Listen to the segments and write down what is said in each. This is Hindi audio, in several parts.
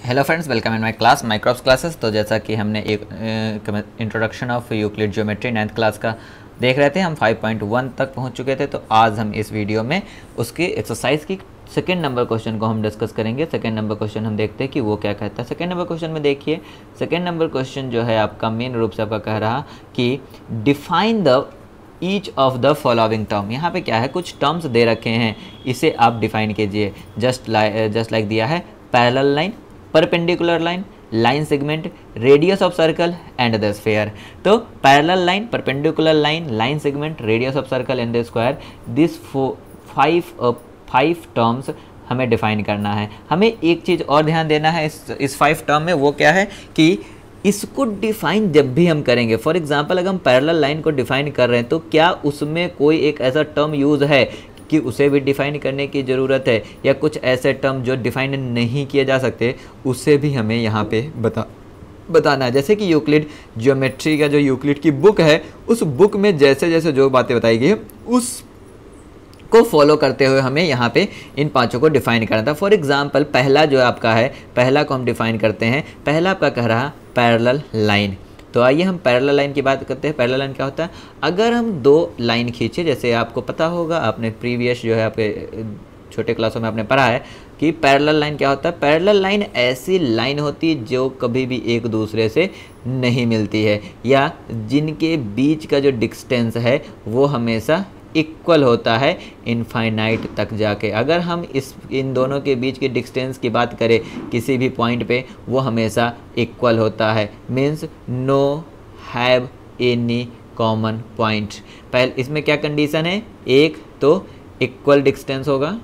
Hello friends, welcome in my class micros classes. तो जैसा कि हमने एक introduction of Euclid geometry 9th class का देख रहे थे, हम 5.1 तक पहुंच चुके थे। तो आज हम इस वीडियो में उसकी एक्सरसाइज की सेकेंड नंबर क्वेश्चन को हम डिस्कस करेंगे। सेकेंड नंबर क्वेश्चन हम देखते हैं कि वो क्या कहता है। सेकेंड नंबर क्वेश्चन में देखिए, सेकेंड नंबर क्वेश्चन जो है आपका मेन रूप से आपका कह रहा कि define the each of the following term. यहाँ पे क्या है, कुछ टर्म्स दे रखे हैं, इसे आप डिफाइन कीजिए। जस्ट लाइक दिया है parallel line, perpendicular line, line segment, radius of circle and the sphere. तो parallel line, perpendicular line, line segment, radius of circle and the square, this five terms हमें डिफाइन करना है। हमें एक चीज़ और ध्यान देना है इस 5 टर्म में, वो क्या है कि इसको डिफाइन जब भी हम करेंगे, फॉर एग्जांपल अगर हम पैरेलल लाइन को डिफाइन कर रहे हैं तो क्या उसमें कोई एक ऐसा टर्म यूज़ है कि उसे भी डिफाइन करने की ज़रूरत है, या कुछ ऐसे टर्म जो डिफाइन नहीं किए जा सकते उसे भी हमें यहाँ पे बताना है। जैसे कि यूक्लिड ज्योमेट्री का जो यूक्लिड की बुक है, उस बुक में जैसे जैसे जो बातें बताई गई है उस को फॉलो करते हुए हमें यहाँ पे इन पांचों को डिफाइन करना था। फॉर एग्जांपल पहला जो आपका है, पहला को हम डिफाइन करते हैं। पहला आपका कह रहा पैरेलल लाइन। तो आइए हम पैरेलल लाइन की बात करते हैं। पैरेलल लाइन क्या होता है? अगर हम दो लाइन खींचे, जैसे आपको पता होगा, आपने प्रीवियस जो है आपके छोटे क्लासों में आपने पढ़ा है कि पैरेलल लाइन क्या होता है। पैरेलल लाइन ऐसी लाइन होती है जो कभी भी एक दूसरे से नहीं मिलती है, या जिनके बीच का जो डिस्टेंस है वो हमेशा इक्वल होता है इनफाइनाइट तक जाके। अगर हम इन दोनों के बीच के डिस्टेंस की बात करें किसी भी पॉइंट पे, वो हमेशा इक्वल होता है। Means no have any common point. पहले इसमें क्या कंडीशन है? एक तो इक्वल डिस्टेंस होगा,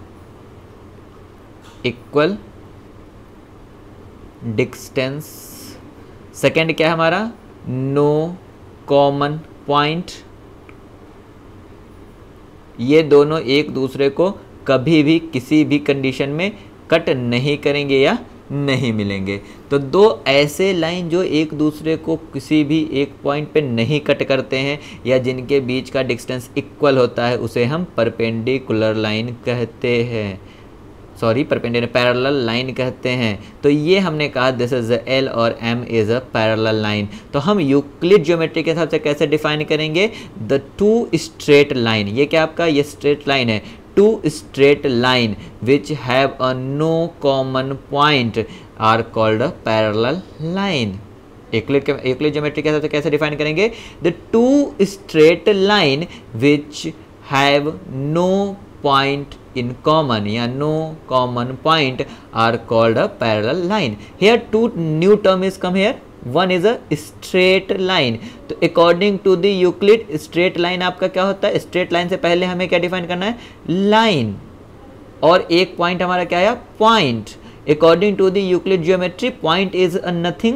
इक्वल डिस्टेंस। सेकेंड क्या है हमारा? No common point. ये दोनों एक दूसरे को कभी भी किसी भी कंडीशन में कट नहीं करेंगे या नहीं मिलेंगे। तो दो ऐसे लाइन जो एक दूसरे को किसी भी एक पॉइंट पे नहीं कट करते हैं या जिनके बीच का डिस्टेंस इक्वल होता है, उसे हम परपेंडिकुलर लाइन कहते हैं। सॉरी, पैरेलल लाइन कहते हैं। तो ये हमने कहा दिस इज एल और M is a parallel line. तो हम यूक्लिड ज्योमेट्री के हिसाब से कैसे डिफाइन करेंगे? The two straight line. ये क्या आपका, ये स्ट्रेट लाइन है। Two straight line which have a no common point are called a parallel line. Euclid geometry के हिसाब से कैसे डिफाइन करेंगे? The two straight line which have no point in common या no common point are called a parallel line. Here two new term is come here. One is a straight line. तो according to the Euclid straight line आपका क्या होता है? straight line से पहले हमें क्या डिफाइन करना है? line। और एक पॉइंट हमारा क्या है? Point. According to the Euclid geometry, point is a nothing.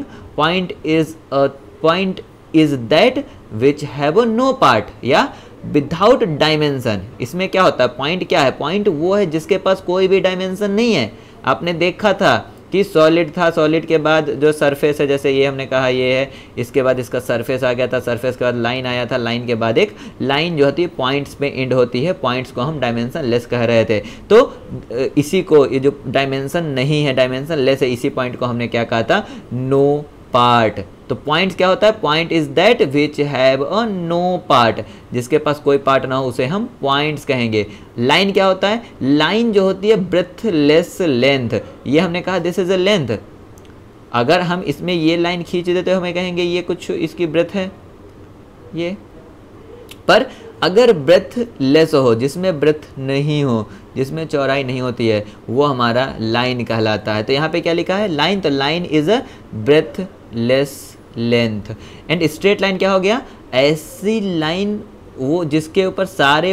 Point is that which have a no part या विदाउट डायमेंशन। इसमें क्या होता है? पॉइंट क्या है? पॉइंट वो है जिसके पास कोई भी डायमेंशन नहीं है। आपने देखा था कि सॉलिड था, सॉलिड के बाद जो सरफेस है, जैसे ये हमने कहा ये है, इसके बाद इसका सरफेस आ गया था, सरफेस के बाद लाइन आया था, लाइन के बाद एक लाइन जो होती है पॉइंट्स पे एंड होती है, पॉइंट्स को हम डायमेंशन लेस कह रहे थे। तो इसी को, ये जो डायमेंशन नहीं है, डायमेंशन लेस है, इसी पॉइंट को हमने क्या कहा था? No part. तो पॉइंट क्या होता है? Point is that which have a no part. जिसके पास कोई पार्ट ना हो उसे हम पॉइंट्स कहेंगे। लाइन क्या होता है? लाइन जो होती है ब्रेथलेस लेंथ। ये हमने कहा दिस इज अ लेंथ। अगर हम इसमें ये लाइन खींच देते तो हमें कहेंगे ये कुछ इसकी ब्रेथ है ये। पर अगर ब्रेथ लेस हो, जिसमें ब्रेथ नहीं हो, जिसमें चौड़ाई नहीं होती है, वो हमारा लाइन कहलाता है। तो यहाँ पे क्या लिखा है? लाइन। तो line is a breadthless length. And straight line क्या हो गया? ऐसी लाइन वो जिसके ऊपर सारे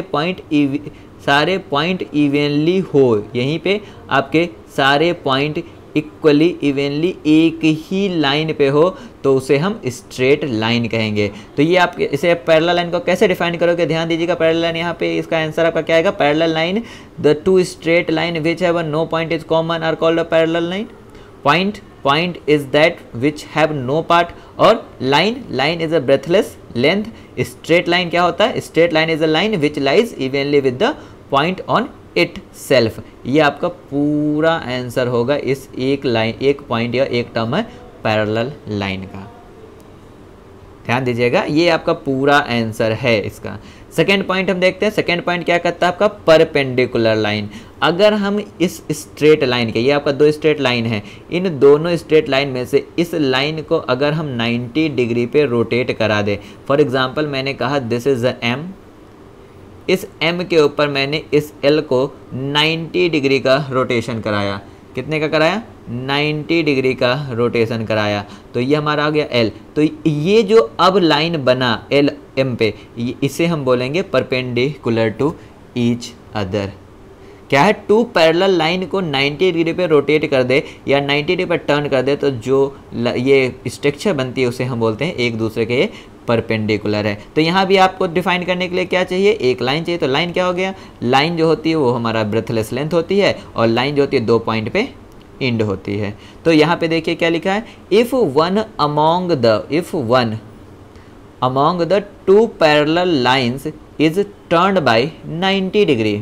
पॉइंट इवनली हो। यहीं पे आपके सारे पॉइंट इक्वली इवनली एक ही लाइन पे हो तो उसे हम स्ट्रेट लाइन कहेंगे। तो ये आप इसे पैरेलल लाइन को कैसे डिफाइन करोगे? ध्यान दीजिएगा। पैरेलल लाइन यहाँ पे इसका आंसर आपका क्या आएगा? Parallel line the two straight line which have no point is common are called a parallel line. Point is that which have no part। और line is a breathless length। straight line क्या होता है? straight line is a line which lies evenly with the point on itself. ये आपका पूरा आंसर होगा इस एक लाइन, एक पॉइंट या एक टर्म है पैरेलल लाइन का। ध्यान दीजिएगा, ये आपका पूरा आंसर है इसका। सेकेंड पॉइंट हम देखते हैं। सेकेंड पॉइंट क्या करता है आपका, परपेंडिकुलर लाइन। अगर हम इस स्ट्रेट लाइन के, ये आपका दो स्ट्रेट लाइन है, इन दोनों स्ट्रेट लाइन में से इस लाइन को अगर हम 90 डिग्री पे रोटेट करा दे, फॉर एग्जांपल मैंने कहा दिस इज अ एम, इस एम के ऊपर मैंने इस एल को 90 डिग्री का रोटेशन कराया। कितने का कराया, 90 डिग्री का रोटेशन कराया, तो ये हमारा आ गया एल। तो ये जो अब लाइन बना एल एम पे, इसे हम बोलेंगे परपेंडिकुलर टू ईच अदर। क्या है, टू पैरेलल लाइन को 90 डिग्री पे रोटेट कर दे या 90 डिग्री पर टर्न कर दे, तो जो ये स्ट्रक्चर बनती है उसे हम बोलते हैं एक दूसरे के परपेंडिकुलर है। तो यहाँ भी आपको डिफाइन करने के लिए क्या चाहिए, एक लाइन चाहिए। तो लाइन क्या हो गया, लाइन जो होती है वो हमारा ब्रेथलेस लेंथ होती है, और लाइन जो होती है दो पॉइंट पे एंड होती है। तो यहाँ पे देखिए क्या लिखा है, if one among the two parallel lines is turned by 90 degree,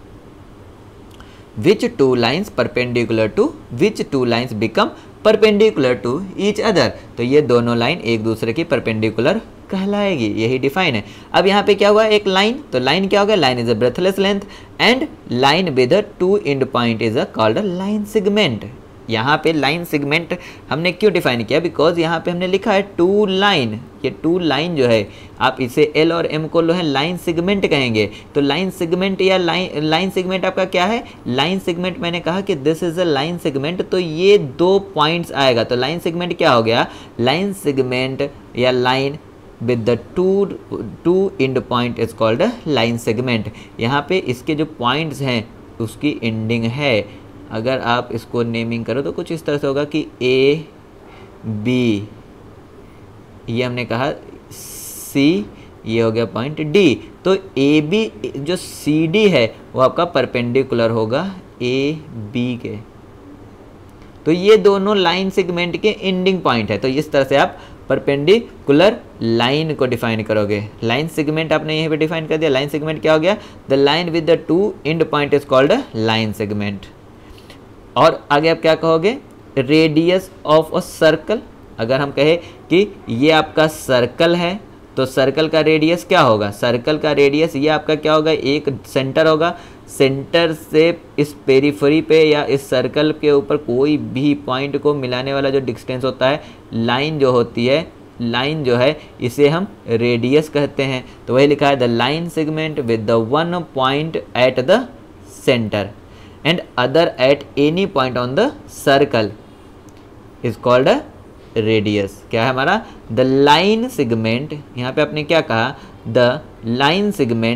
which two lines perpendicular to which two lines become perpendicular to each other। तो ये दोनों लाइन एक दूसरे की परपेंडिकुलर कहलाएगी, यही डिफाइन है। अब यहाँ पे क्या हुआ, एक लाइन, तो लाइन क्या हो गया, line is a breadthless length and line with a two end point is a called a line segment. यहाँ पे लाइन सेगमेंट हमने क्यों डिफाइन किया, बिकॉज यहाँ पे हमने लिखा है टू लाइन। ये टू लाइन जो है आप इसे एल और एम को लो है लाइन सेगमेंट कहेंगे। तो लाइन सेगमेंट या लाइन सेगमेंट आपका क्या है, लाइन सेगमेंट मैंने कहा कि this is a line segment, तो ये दो पॉइंट्स आएगा। तो लाइन सेगमेंट क्या हो गया, लाइन सेगमेंट या line with the two end point is called a line segment. यहाँ पे इसके जो पॉइंट्स हैं उसकी एंडिंग है। अगर आप इसको नेमिंग करो तो कुछ इस तरह से होगा कि ए बी, ये हमने कहा सी, ये हो गया पॉइंट डी। तो ए बी जो सी डी है वो आपका परपेंडिकुलर होगा ए बी के। तो ये दोनों लाइन सेगमेंट के एंडिंग पॉइंट है। तो इस तरह से आप परपेंडिकुलर लाइन को डिफाइन करोगे। लाइन सेगमेंट आपने यहीं पे डिफाइन कर दिया। लाइन सेगमेंट क्या हो गया, the line with the two end point is called a line segment. और आगे आप क्या कहोगे, रेडियस ऑफ अ सर्कल। अगर हम कहें कि ये आपका सर्कल है तो सर्कल का रेडियस क्या होगा, सर्कल का रेडियस ये आपका क्या होगा, एक सेंटर होगा, सेंटर से इस पेरिफेरी पे या इस सर्कल के ऊपर कोई भी पॉइंट को मिलाने वाला जो डिस्टेंस होता है, लाइन जो होती है, लाइन जो है इसे हम रेडियस कहते हैं। तो वही लिखा है the line segment with the one point at the centre and other at any point on the circle is called a radius। क्या है हमारा, the line segment, यहाँ पे आपने क्या कहा, the line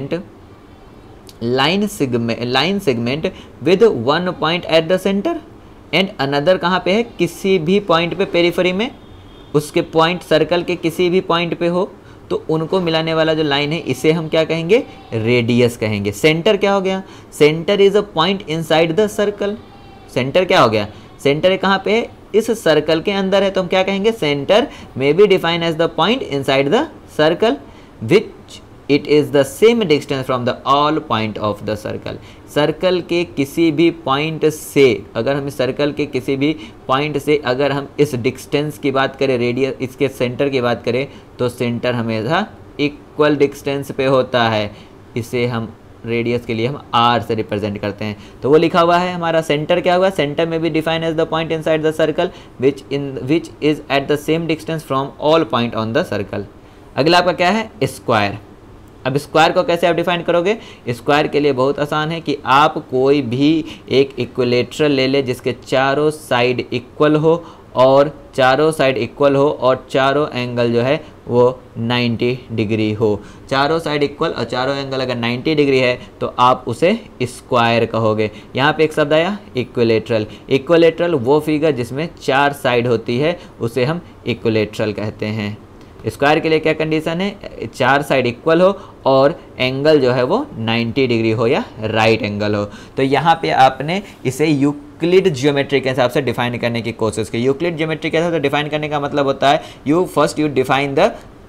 segment with one point at the center and another कहाँ पे है, किसी भी पॉइंट पे पेरिफेरी में, उसके पॉइंट सर्कल के किसी भी पॉइंट पे हो तो उनको मिलाने वाला जो लाइन है इसे हम क्या कहेंगे, रेडियस कहेंगे। सेंटर क्या हो गया, centre is a point inside the circle. Centre क्या हो गया, सेंटर कहाँ पे है, इस सर्कल के अंदर है, तो हम क्या कहेंगे, centre may be defined as the point inside the circle which it is the same distance from the all point of the circle. Circle के किसी भी पॉइंट से, अगर हम सर्कल के किसी भी पॉइंट से अगर हम इस डिस्टेंस की बात करें, रेडियस, इसके सेंटर की बात करें, तो सेंटर हमेशा इक्वल डिस्टेंस पे होता है। इसे हम रेडियस के लिए हम आर से रिप्रेजेंट करते हैं। तो वो लिखा हुआ है हमारा सेंटर क्या हुआ, centre may be define as the point inside the circle which is at the same distance from all point on the circle. अगला आपका क्या है, स्क्वायर। अब स्क्वायर को कैसे आप डिफाइन करोगे, स्क्वायर के लिए बहुत आसान है कि आप कोई भी एक इक्विलेटरल ले ले जिसके चारों साइड इक्वल हो और चारों साइड इक्वल हो और चारों एंगल जो है वो 90 डिग्री हो। चारों साइड इक्वल और चारों एंगल अगर 90 डिग्री है तो आप उसे स्क्वायर कहोगे। यहाँ पे एक शब्द आया इक्विलेटरल। इक्विलेटरल वो फिगर जिसमें चार साइड होती है उसे हम इक्विलेटरल कहते हैं। स्क्वायर के लिए क्या कंडीशन है, चार साइड इक्वल हो और एंगल जो है वो 90 डिग्री हो या राइट एंगल हो। तो यहाँ पे आपने इसे यूक्लिड ज्योमेट्री के हिसाब से डिफाइन करने की कोशिश की। यूक्लिड ज्योमेट्री के हिसाब से डिफाइन करने का मतलब होता है first you define the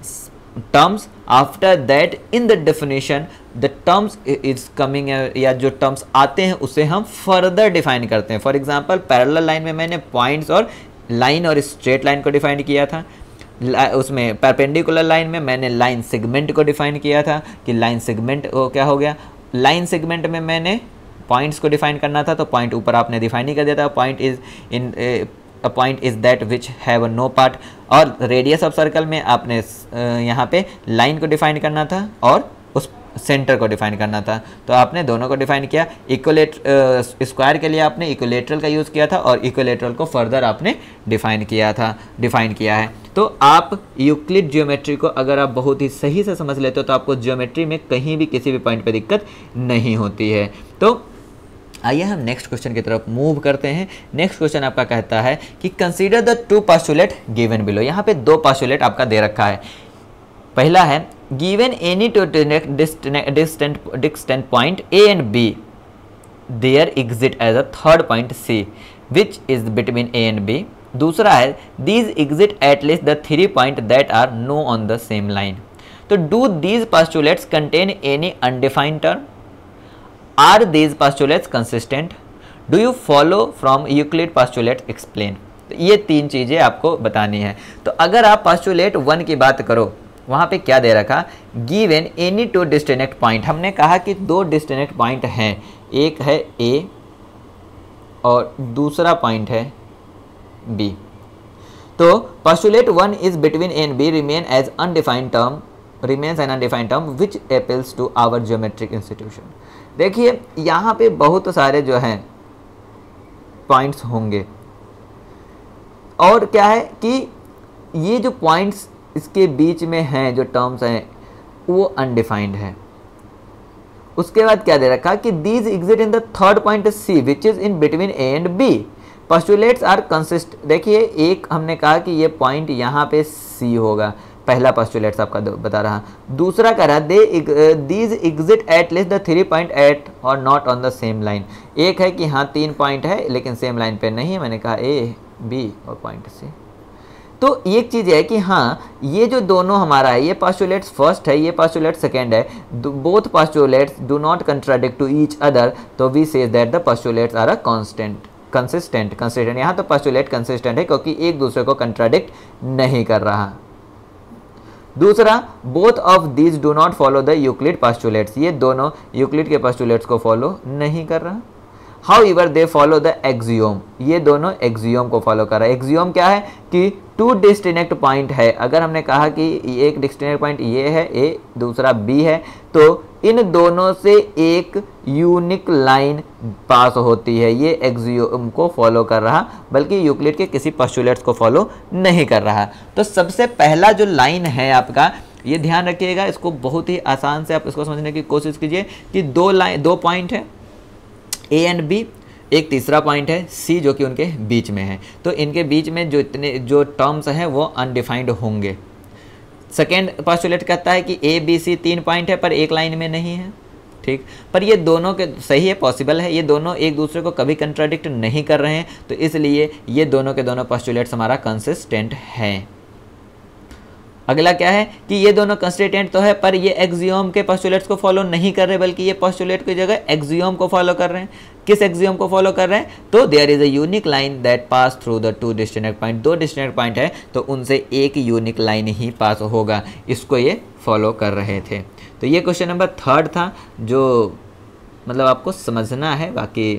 terms after that in the definition the terms is coming, या जो टर्म्स आते हैं उसे हम फर्दर डिफाइन करते हैं। फॉर एग्जांपल पैरेलल लाइन में मैंने पॉइंट्स और लाइन और स्ट्रेट लाइन को डिफाइन किया था, उसमें परपेंडिकुलर लाइन में मैंने लाइन सेगमेंट को डिफाइन किया था कि लाइन सेगमेंट क्या हो गया। लाइन सेगमेंट में मैंने पॉइंट्स को डिफाइन करना था, तो पॉइंट ऊपर आपने डिफाइन ही कर दिया था, point is in a point is that which have no part. और रेडियस ऑफ सर्कल में आपने यहाँ पे लाइन को डिफाइन करना था और उस सेंटर को डिफाइन करना था, तो आपने दोनों को डिफाइन किया। स्क्वायर के लिए आपने इक्विलेटरल का यूज़ किया था और इक्विलेटरल को फर्दर आपने डिफाइन किया है। तो आप यूक्लिड ज्योमेट्री को अगर आप बहुत ही सही से समझ लेते हो तो आपको ज्योमेट्री में कहीं भी किसी भी पॉइंट पे दिक्कत नहीं होती है। तो आइए हम नेक्स्ट क्वेश्चन की तरफ मूव करते हैं। नेक्स्ट क्वेश्चन आपका कहता है कि consider the two postulate given below. यहाँ पे दो पोस्टुलेट आपका दे रखा है। पहला है given any two distant point A and B there exist as a third point C which is between A and B. दूसरा है these exist at least the 3 point that are no on the same line. तो do these postulates contain any undefined term? Are these postulates consistent? Do you follow from Euclid postulates? Explain. तो ये तीन चीज़ें आपको बतानी है। तो अगर आप पोस्टुलेट 1 की बात करो, वहाँ पे क्या दे रखा, given any two distinct point. हमने कहा कि दो डिस्टिनेक्ट पॉइंट हैं, एक है A और दूसरा पॉइंट है B। तो postulate 1 is between A and B remains an undefined term which appeals to our geometric institution। देखिए यहाँ पे बहुत सारे जो हैं पॉइंट्स होंगे और क्या है कि ये जो पॉइंट्स इसके बीच में हैं, जो टर्म्स हैं वो अनडिफाइंड है। उसके बाद क्या दे रखा कि these exist in the third point C which is in between A and B. Postulates are consist. देखिए एक हमने कहा कि ये पॉइंट यहाँ पे सी होगा, पहला पोस्टुलेट्स आपका बता रहा। दूसरा कह रहा these exist at least the 3 point at are not on the same line. एक है कि हाँ 3 पॉइंट है लेकिन सेम लाइन पे नहीं है, मैंने कहा ए बी और पॉइंट सी। तो एक चीज़ है कि हाँ ये जो दोनों हमारा है, ये पोस्टुलेट्स फर्स्ट है, ये पोस्टुलेट सेकेंड है, both postulates do not contradict to each other, तो we says that the postulates are a consistent. यहाँ तो पोस्टुलेट कंसिस्टेंट है क्योंकि एक दूसरे को कंट्राडिक्ट नहीं कर रहा। दूसरा both of these do not follow the Euclid postulates, ये दोनों यूक्लिड के पोस्टुलेट्स को फॉलो नहीं कर रहा। However they follow the axiom, ये दोनों एक्सियोम को फॉलो कर रहा है। एक्सियोम क्या है कि टू डिस्टिनेक्ट पॉइंट है। अगर हमने कहा कि एक डिस्टिनेक्ट पॉइंट ये है ए, दूसरा बी है, तो इन दोनों से एक यूनिक लाइन पास होती है, ये एक्सियोम को फॉलो कर रहा, बल्कि यूक्लिड के किसी पोस्टुलेट्स को फॉलो नहीं कर रहा। तो सबसे पहला जो लाइन है आपका, ये ध्यान रखिएगा, इसको बहुत ही आसान से आप इसको समझने की कोशिश कीजिए कि दो पॉइंट है ए एंड बी, एक तीसरा पॉइंट है सी जो कि उनके बीच में है। तो इनके बीच में जो टर्म्स हैं वो अनडिफाइंड होंगे। सेकेंड पोस्टुलेट कहता है कि ए बी सी 3 पॉइंट है पर एक लाइन में नहीं है, ठीक, पर ये दोनों के सही है, पॉसिबल है, ये दोनों एक दूसरे को कभी कंट्राडिक्ट नहीं कर रहे हैं, तो इसलिए ये दोनों के दोनों पोस्टुलेट्स हमारा कंसिस्टेंट हैं। अगला क्या है कि ये दोनों कंसिस्टेंट तो है पर ये एक्सियोम के पोस्टुलेट्स को फॉलो नहीं कर रहे, बल्कि ये पोस्टुलेट की जगह एक्सियोम को फॉलो कर रहे हैं। किस एक्सियोम को फॉलो कर रहे हैं? तो there is a unique line that pass through the two distinct point. दो डिस्टिनेक्ट पॉइंट है तो उनसे एक यूनिक लाइन ही पास होगा, इसको ये फॉलो कर रहे थे। तो ये क्वेश्चन नंबर 3 था, जो मतलब आपको समझना है, बाकी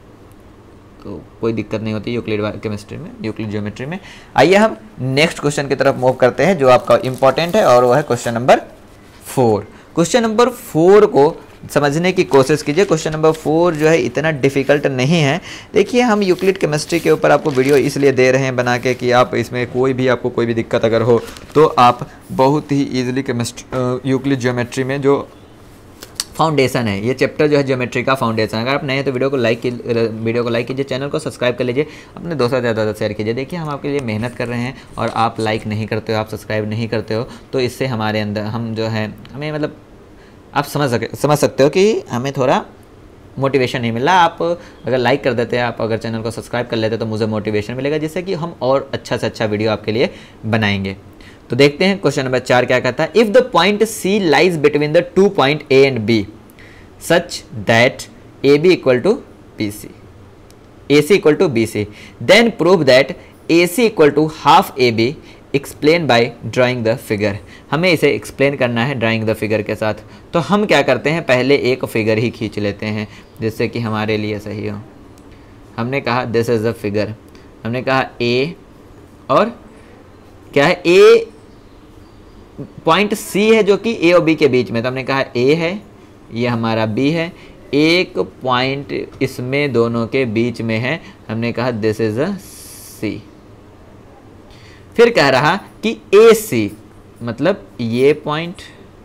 तो कोई दिक्कत नहीं होती यूक्लिड केमिस्ट्री में, यूक्लिड ज्योमेट्री में। आइए हम नेक्स्ट क्वेश्चन की तरफ मूव करते हैं जो आपका इंपॉर्टेंट है, और वो है क्वेश्चन नंबर 4। क्वेश्चन नंबर 4 को समझने की कोशिश कीजिए। क्वेश्चन नंबर 4 जो है इतना डिफ़िकल्ट नहीं है। देखिए हम यूक्लिड केमिस्ट्री के ऊपर आपको वीडियो इसलिए दे रहे हैं बना के कि आप इसमें आपको कोई भी दिक्कत अगर हो तो आप बहुत ही ईजिली यूक्लिड ज्योमेट्री में जो फाउंडेशन है, ये चैप्टर जो है ज्योमेट्री का फाउंडेशन। अगर आप नए हैं तो वीडियो को लाइक कीजिए, चैनल को सब्सक्राइब कर लीजिए, अपने दोस्तों से ज़्यादा शेयर कीजिए। देखिए हम आपके लिए मेहनत कर रहे हैं और आप लाइक नहीं करते हो, आप सब्सक्राइब नहीं करते हो, तो इससे हमारे अंदर हम जो है हमें मतलब आप समझ सकते हो कि हमें थोड़ा मोटिवेशन नहीं मिला। आप अगर लाइक कर देते हैं, आप अगर चैनल को सब्सक्राइब कर लेते तो मुझे मोटिवेशन मिलेगा, जिससे कि हम और अच्छा से अच्छा वीडियो आपके लिए बनाएंगे। तो देखते हैं क्वेश्चन नंबर 4 क्या कहता है। If the point C lies between the 2 point A and B such that A B equal to B C, A C equal to B C, then prove that A C equal to half A B, explain by drawing the figure. हमें इसे एक्सप्लेन करना है ड्राइंग द फिगर के साथ। तो हम क्या करते हैं, पहले एक फिगर ही खींच लेते हैं जिससे कि हमारे लिए सही हो। हमने कहा दिस इज़ द फिगर, हमने कहा ए और क्या है, ए पॉइंट सी है जो कि ए और बी के बीच में, तो हमने कहा ए है, ये हमारा बी है, एक पॉइंट इसमें दोनों के बीच में है, हमने कहा दिस इज अ सी। फिर कह रहा कि ए सी मतलब ये पॉइंट,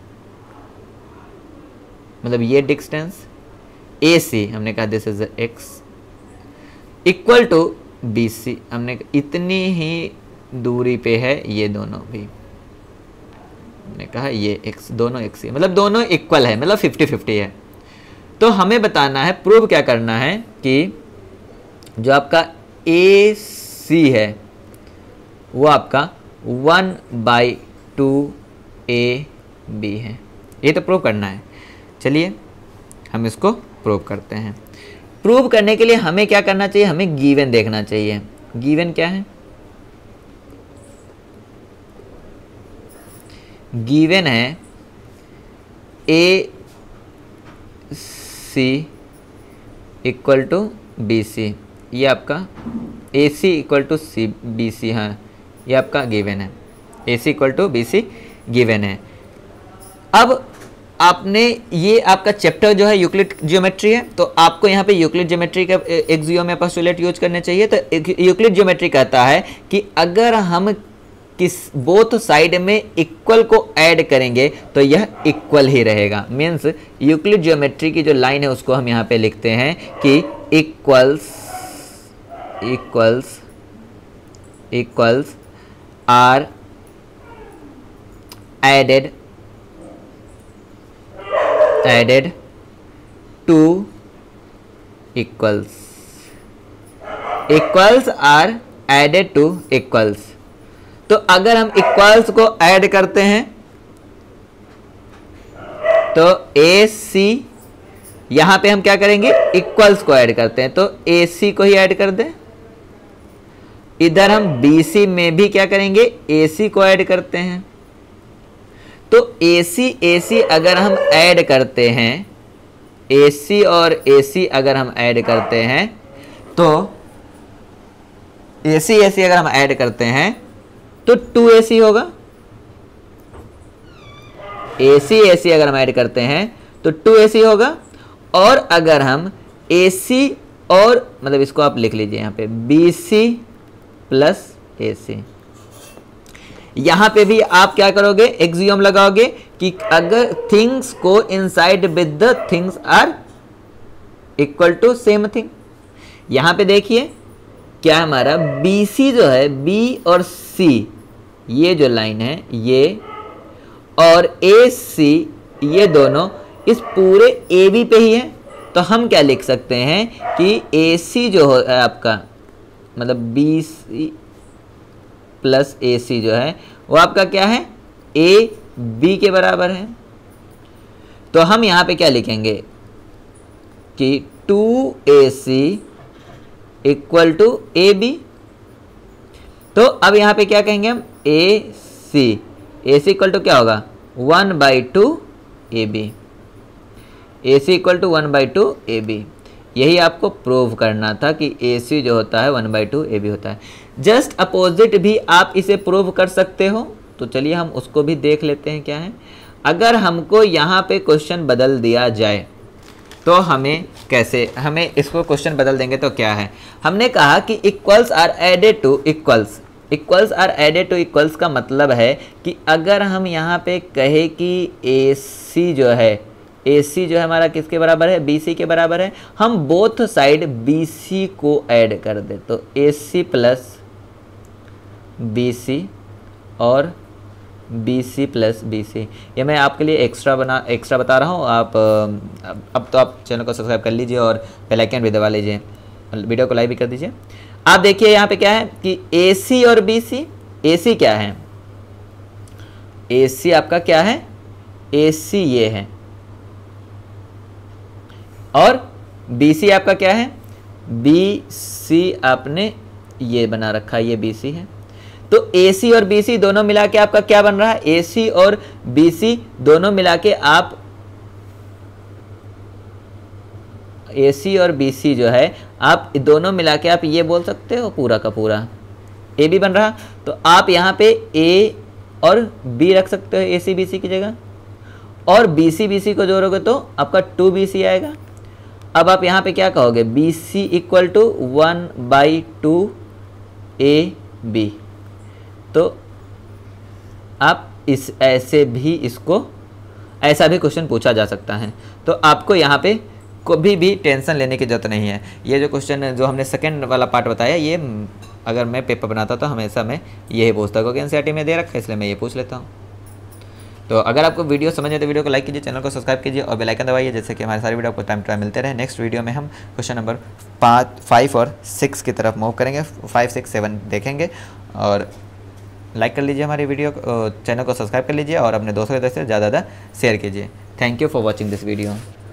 मतलब ये डिस्टेंस ए सी, हमने कहा this is X, equal to B C, हमने इतनी ही दूरी पे है ये दोनों भी, हमने कहा ये एक्स, दोनों एक्स ही, मतलब दोनों इक्वल है, मतलब 50-50 है। तो हमें बताना है, प्रूव क्या करना है कि जो आपका ए सी है वो आपका 1/2 ए बी है, ये तो प्रूव करना है। चलिए हम इसको प्रूव करते हैं। प्रूव करने के लिए हमें क्या करना चाहिए, हमें गिवन देखना चाहिए। गिवन क्या है, गिवन है A C equal to B C, ये आपका A C equal to C B C, हाँ ये आपका गिवन है, A C equal to B C given है। अब आपने ये आपका चैप्टर जो है यूक्लिड ज्योमेट्री है, तो आपको यहाँ पे यूक्लिड ज्योमेट्री का एक्सियोम या पोस्टुलेट यूज करने चाहिए। तो यूक्लिड ज्योमेट्री कहता है कि अगर हम किस बोथ साइड में इक्वल को ऐड करेंगे तो यह इक्वल ही रहेगा। मीन्स यूक्लिड ज्योमेट्री की जो लाइन है उसको हम यहाँ पे लिखते हैं कि equals equals equals are added to equals, equals are added to equals. तो अगर हम इक्वल्स को ऐड करते हैं तो ए सी, यहां पे हम क्या करेंगे, इक्वल्स को ऐड करते हैं तो ए सी को ही ऐड कर दें। इधर हम बी सी में भी क्या करेंगे, ए सी को ऐड करते हैं। तो ए सी अगर हम ऐड करते हैं, ए सी और ए सी अगर हम ऐड करते हैं तो ए सी अगर हम ऐड करते हैं तो 2AC होगा। AC अगर हम ऐड करते हैं तो 2AC होगा। और अगर हम AC और मतलब इसको आप लिख लीजिए यहाँ पे BC प्लस AC, यहाँ पे भी आप क्या करोगे, एक्सियोम लगाओगे कि अगर थिंग्स को inside with the things are equal to same thing. यहाँ पे देखिए क्या हमारा BC जो है, B और C ये जो लाइन है ये, और AC ये दोनों इस पूरे AB पे ही है। तो हम क्या लिख सकते हैं कि AC जो है आपका, मतलब BC प्लस AC जो है वो आपका क्या है, AB के बराबर है। तो हम यहाँ पे क्या लिखेंगे कि 2AC इक्वल टू AB। तो अब यहाँ पे क्या कहेंगे हम, AC इक्वल टू क्या होगा, 1/2 AB, AC equal to 1/2 AB। यही आपको प्रूव करना था कि AC जो होता है 1/2 AB होता है। जस्ट अपोजिट भी आप इसे प्रूव कर सकते हो। तो चलिए हम उसको भी देख लेते हैं क्या है। अगर हमको यहाँ पे क्वेश्चन बदल दिया जाए तो हमें कैसे, हमें इसको क्वेश्चन बदल देंगे तो क्या है, हमने कहा कि equals are added to equals. Equals are added to equals का मतलब है कि अगर हम यहाँ पे कहे कि AC जो है हमारा किसके बराबर है, BC के बराबर है, हम बोथ साइड BC को ऐड कर दे तो AC प्लस BC और BC प्लस BC। ये मैं आपके लिए एक्स्ट्रा बता रहा हूँ। आप अब तो आप चैनल को सब्सक्राइब कर लीजिए और बेल आइकन भी दबा लीजिए, वीडियो को लाइक भी कर दीजिए। आप देखिए यहाँ पे क्या है कि AC और BC, AC क्या है, AC आपका क्या है, AC ये है, और BC आपका क्या है, BC आपने ये बना रखा है, ये BC है। तो AC और BC दोनों मिला के आपका क्या बन रहा है, AC और BC दोनों मिला के आप, AC और BC जो है आप दोनों मिला के आप ये बोल सकते हो पूरा का पूरा AB बन रहा। तो आप यहाँ पे A और B रख सकते हो AC BC की जगह, और BC BC को जोड़ोगे तो आपका 2BC आएगा। अब आप यहाँ पे क्या कहोगे, BC इक्वल टू 1/2 AB। तो आप इस ऐसे भी इसको ऐसा भी क्वेश्चन पूछा जा सकता है। तो आपको यहाँ पे कभी भी टेंशन लेने की ज़रूरत नहीं है। ये जो क्वेश्चन जो हमने सेकंड वाला पार्ट बताया, ये अगर मैं पेपर बनाता तो हमेशा मैं यही पूछता, क्योंकि एनसीईआरटी में दे रखा है इसलिए मैं ये पूछ लेता हूँ। तो अगर आपको वीडियो समझ आए तो वीडियो को लाइक कीजिए, चैनल को सब्सक्राइब कीजिए और बेल आइकन दबाइए, जैसे कि हमारे सारी वीडियो आपको टाइम टू टाइम मिलते रहे। नेक्स्ट वीडियो में हम क्वेश्चन नंबर 5 और 6 की तरफ मूव करेंगे, 5, 6, 7 देखेंगे। और लाइक कर लीजिए हमारी वीडियो को, चैनल को सब्सक्राइब कर लीजिए और अपने दोस्तों के से ज़्यादा शेयर कीजिए। Thank you for watching this video.